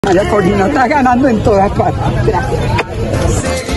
María Corina está ganando en todas partes. Gracias.